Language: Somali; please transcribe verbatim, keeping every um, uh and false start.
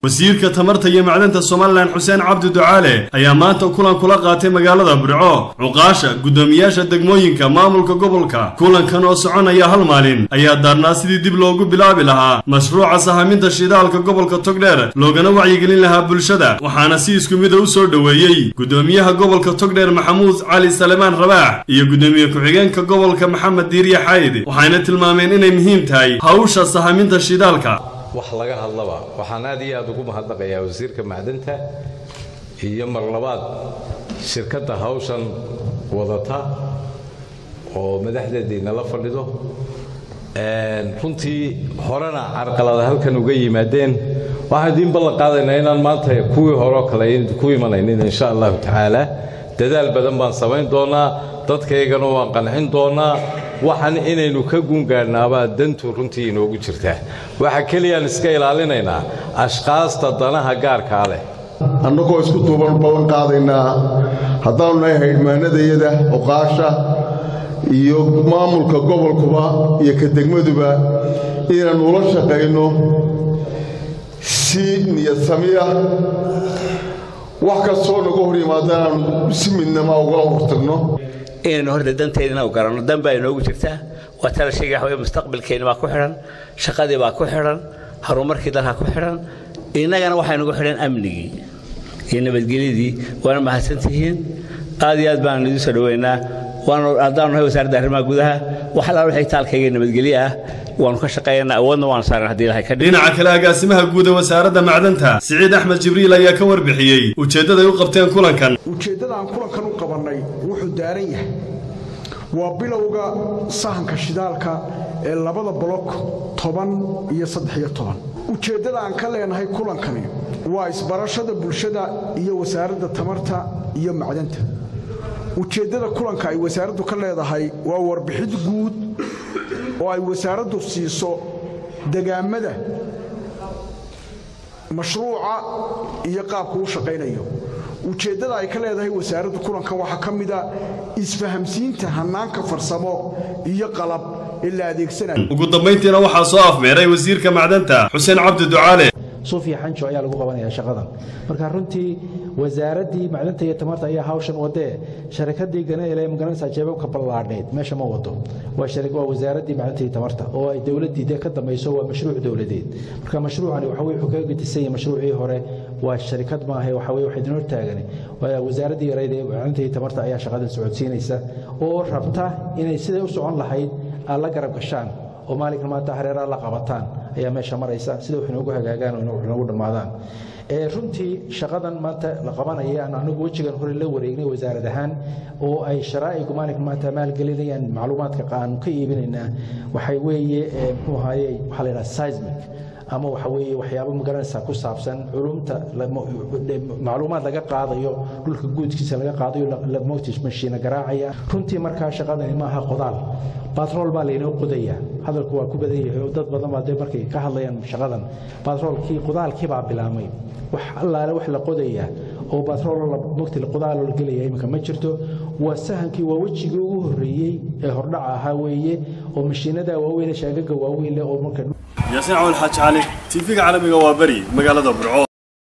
wasiirka tamarta iyo macdanta Soomaaliland Xuseen Cabdi Ducaale ayaa maanta kulan kula qaatay magaalada Burco cuqaasha gudoomiyaasha degmooyinka maamulka gobolka kulankan oo soconaya hal maalin ayaa daarnaa sidii dib loogu bilaabi lahaa mashruuca sahaminta shidaalka gobolka Togdheer loogana wacyigelin lahaa bulshada waxaana si isku mid ah u soo dhaweeyay gudoomiyaha gobolka Togdheer Maxamuud Cali Salmaan Rabaax iyo gudoomiye ku-xigeenka gobolka Maxamed Diiriye Xayd waxayna tilmaameen inay muhiim tahay hawsha sahaminta shidaalka wax laga hadlaba waxaan aad iyo aad ugu mahadnaqayaa wasiirka macdanta iyo mar labaad shirkadda hawshan wadata oo madaxdeedina la fadhido een runtii horena carqalada halkan uga yimaadeen waxaan idin ballan qaadaynaa inaan maanta kuwii hore kale ku imanaynin insha Allah taala dadaal badan baan samayn doonaa dadkaygana waan qancin doonaa waxaan inaynu ka gungaarnaaba dantu runtii inoogu jirtaa waxa kaliya iska ilaalinaynaa ashqaasta danaha gaarka ah leh annagoo isku duuban ballan qaadaynaa haddaan nahay haydmaanadayada oqaasha iyo maamulka gobolkuba iyo ka degmaduba inaan ula shaqayno si niyad samiya wax kastoo nagu hor yimaadaan si midnimo uga hortagno إن هرد دنتينا وقرنا دم باي نوجد جرتا وترى شيء حوي مستقبل كين ما كحرن شقادي ما كحرن هرومر كده ها كحرن إن أنا واحد نقول حرن أمني إن بتجلدي وأنا ما حسنتين قاضي أتبع ندي سروينا وأنا أدان هو سر ده ما جودها وحلا روح يتال كي إن بتجليه وأنا كشقينا أولنا وأنا صار هدي لها كده. هنا عكلا قاسمها جودة وسارة معدنتها سعيد أحمد جبريل يا كور بحيي وشدد يوقفتين كلن كان. وشدد عن كلن كانوا قبلناي وحدارية وبلوجا صحن كشدالك اللي بدأ بلوك طبعا يصدحية طبعا وشدد عن كلا إن هاي كلن كانوا وإسبرشة بالشدة هي وسارة تمرتها هي معدنتها وشدد كلن كاي وسارة كلا هذا هاي وور بحد جود oo ay wasaaraddu siiso deegaamada mashruuca iyo qaabka uu shaqeynayo ujeedada ay ka leedahay wasaaraddu kulankan waxa kamida isfahamsiinta hanaanka farsamo iyo qalab ila adeegsanayo ugu dambeyntiina waxa soo afmeeray wasiirka macdanta Xuseen Cabdi Ducaale Sofia Xanjo ayaa lagu qabanayaa shaqadan marka runtii wasaaradii macdanta iyo tamarta ayaa hawshan wadee sharikadii ganacsiga magaranaysa jeebabka ballaadheed meesha ma wado waa sharikad waa wasaaradii macdanta iyo tamarta oo ay dawladda ka dambayso waa mashruuc dawladeed marka mashruucani waxa weeye wuxuu ka gudisay mashruucii hore waa sharikad ma ahay waxa weeye waxa idin hortaagan waa wasaaradii yareed ee macdanta iyo tamarta ayaa shaqadan socodsiinaysa oo rabta inay sidoo u socon lahayd alla garab gashaan oo maalinka maanta hareeraha la qabataan ayaa meesha maraysa sida wax inoogu hagaagaan oo inoogu dhamaadaan ee runtii shaqadan maanta la qabanaya aan anagu wajigan hore la wareegnay wasaarad ahaan oo ay sharaa'igu maalinka maanta maalgelinayaan macluumaadka qaan ka iibinayna waxay weeye muxuu ahaayay waxa la yiraahdaa seismic ama waxa weeye waxyaabo magaranaysa ku saabsan culumta macluumaad laga qaadayo dhulka guudkiisa laga qaadayo la motish machine garaacaya runtii marka shaqadan ma aha qodaal batrool baa leeyahay qodaya hadalku waa ku badan yahay dad badan baa markay ka hadlayaan shaqadan batroolkii qodaalkii baa bilaamay wax allaale wax la qodaya oo batrool la waqti la qodaal la galay imka ma jirto waa sahankii waa wajiga ugu horeeyay ee hordhac ahaa weeye oo mashiinada waaweyn shaqaga waaweyn oo marka ياسين عول حاج علي تيفيق عربي وابري مقالة برعو